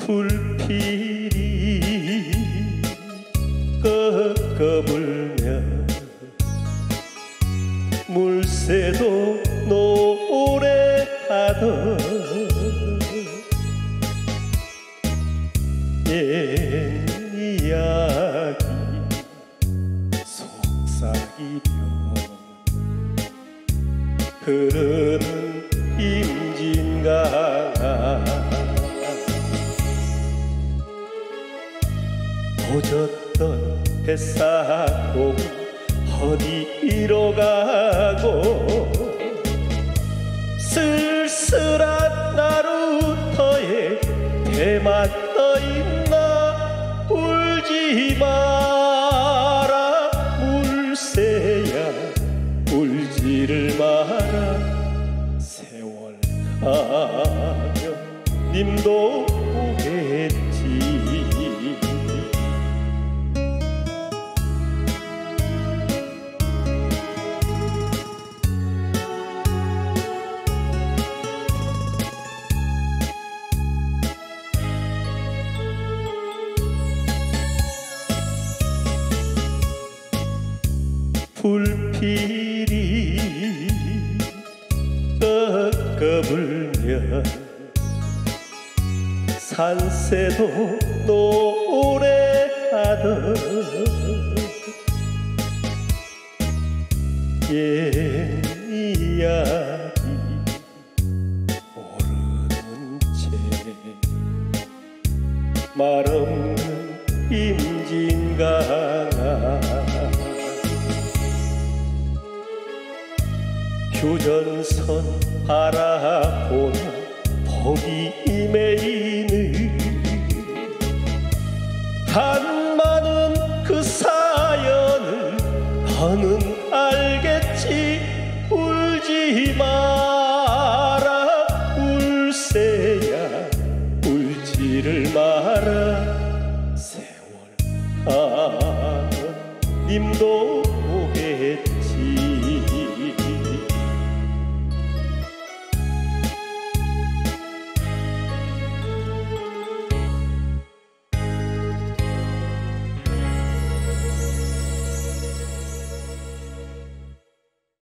불필이 꺾어불면 물새도 노래하던 옛 이야기 속삭이며 흐르는 임진강 도졌던 뱃사공 어디로 가고 쓸쓸한 나루터에 대만 떠있나 울지 마라 물새야 울지를 마라 세월 하면 님도 오겠지 불필이 꺾어불면 산새도 노래하던 옛 이야기 모르는 채 말없는 임진강 휴전선 바라보며 복이 매이는 한 많은 그 사연을 너는 알